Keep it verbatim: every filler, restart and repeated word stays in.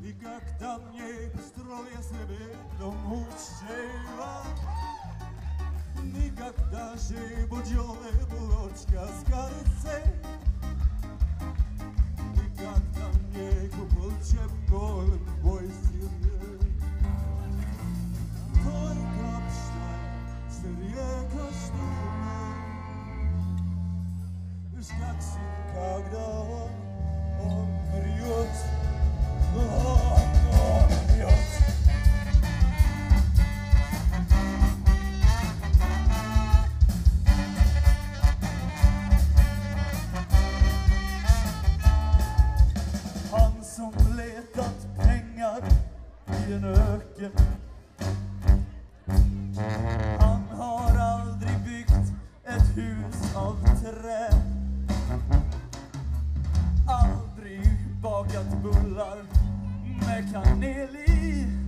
И когда мне строил я себе дом учила, никогда же будённая булочка с корицей, никогда мне купил чепкой мой сырье. Только обштай сырье каштаны, уж как сын, когда он, он врет. Han som letat pengar i en öken, han har aldrig byggt ett hus av trä, aldrig bakat bullar med kanel i.